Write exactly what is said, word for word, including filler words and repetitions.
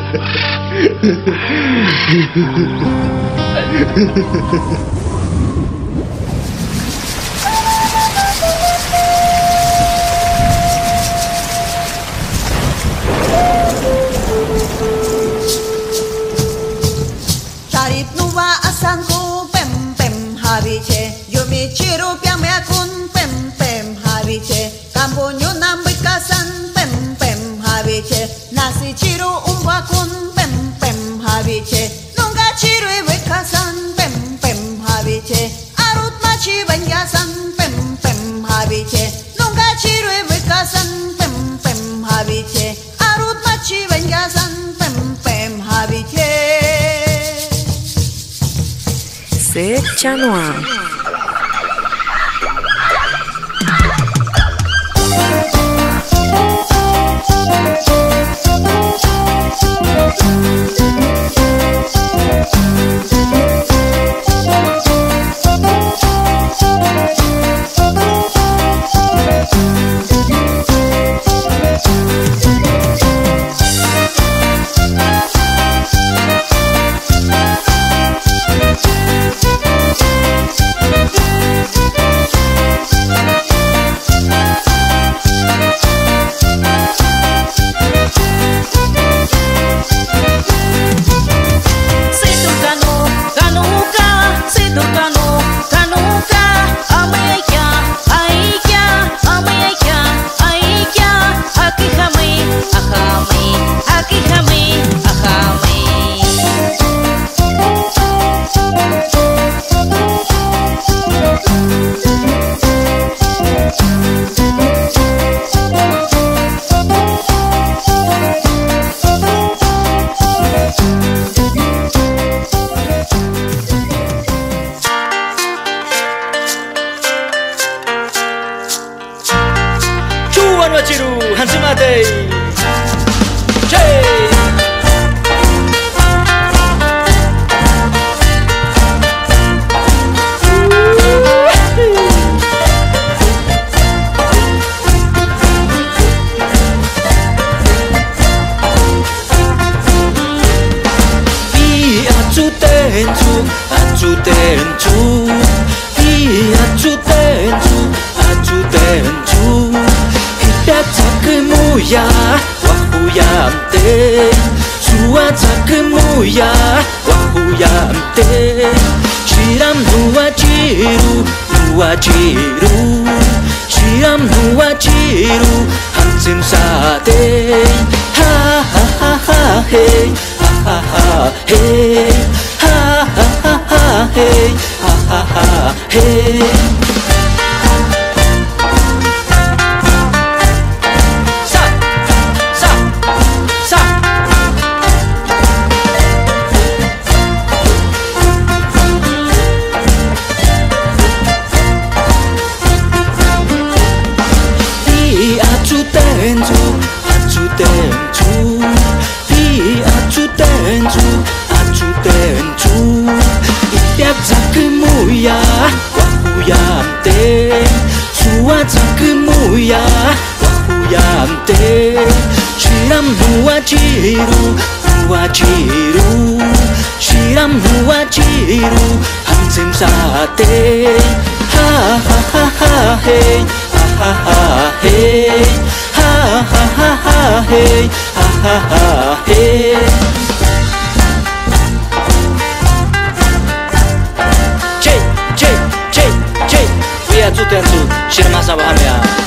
Tarit nuwa asanku pem pem habiche, yo mi chiru piang me akun pem pem habiche, kampo nyunam bikasan pem pem habiche, nasi chiru umbakun pem pem habiche, nunga chiru bikasan pem pem habiche, arut machi banyasan pem pem habiche, nunga chiru bikasan pem pem habiche, arut machi banyasan pem pem habiche. Se echa no ar. Chiru Hansumate Che I acu tencu acu tencu I acu tencu acu tencu Cakkemuya wahuyamte Sua cakkemuya wahuyamte Shiram nuwa chiru nuwa chiru Shiram nuwa chiru hansim sate Ha ha ha ha hey Ha ha ha hey Ha ha ha ha hey Ha ha ha hey Acu tencu, acu tencu Di acu tencu, acu tencu Itiak cakkemuya wahuyamte Sua cakkemuya wahuyamte Shiram nuwa chiru, nuwa chiru Shiram nuwa chiru hansim sate Ha ha ha ha hey Ha ha hey, ha ha ha ha hey, ha ha ha hey. Che, che, che, che, we are two ten two, shirma sabahamya.